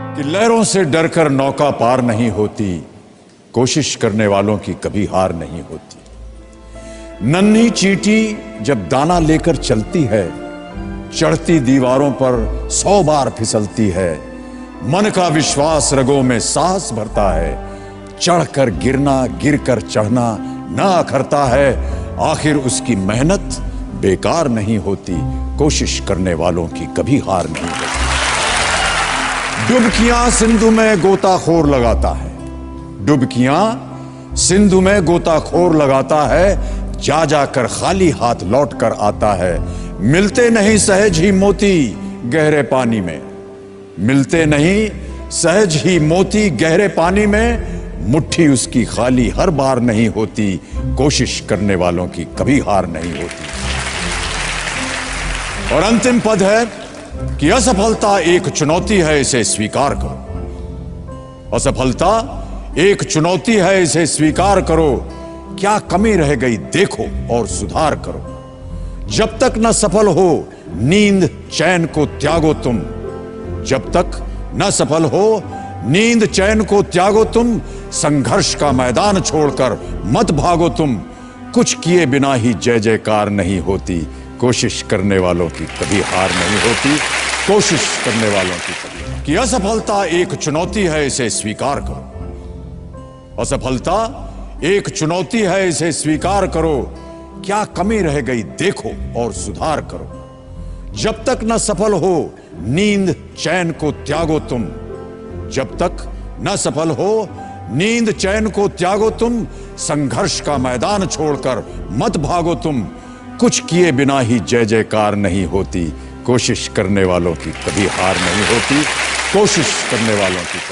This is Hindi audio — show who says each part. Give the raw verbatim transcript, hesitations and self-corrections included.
Speaker 1: कि लहरों से डरकर नौका पार नहीं होती, कोशिश करने वालों की कभी हार नहीं होती। नन्ही चींटी जब दाना लेकर चलती है, चढ़ती दीवारों पर सौ बार फिसलती है। मन का विश्वास रगों में साहस भरता है, चढ़कर गिरना गिरकर चढ़ना ना अखरता है। आखिर उसकी मेहनत बेकार नहीं होती, कोशिश करने वालों की कभी हार नहीं होती। डुबकियां सिंधु में गोताखोर लगाता है, डुबकियां सिंधु में गोताखोर लगाता है। जा जाकर खाली हाथ लौट कर आता है। मिलते नहीं सहज ही मोती गहरे पानी में, मिलते नहीं सहज ही मोती गहरे पानी में। मुट्ठी उसकी खाली हर बार नहीं होती, कोशिश करने वालों की कभी हार नहीं होती। और अंतिम पद है कि असफलता एक चुनौती है, इसे स्वीकार करो। असफलता एक चुनौती है, इसे स्वीकार करो। क्या कमी रह गई देखो और सुधार करो। जब तक न सफल हो नींद चैन को त्यागो तुम, जब तक न सफल हो नींद चैन को त्यागो तुम। संघर्ष का मैदान छोड़कर मत भागो तुम। कुछ किए बिना ही जय जयकार नहीं होती, कोशिश करने वालों की कभी हार नहीं होती। कोशिश करने वालों की कभी कि असफलता एक चुनौती है, इसे स्वीकार करो। असफलता एक चुनौती है, इसे स्वीकार करो। क्या कमी रह गई देखो और सुधार करो। जब तक न सफल हो नींद चैन को त्यागो तुम, जब तक न सफल हो नींद चैन को त्यागो तुम। संघर्ष का मैदान छोड़कर मत भागो तुम। कुछ किए बिना ही जय जयकार नहीं होती, कोशिश करने वालों की कभी हार नहीं होती। कोशिश करने वालों की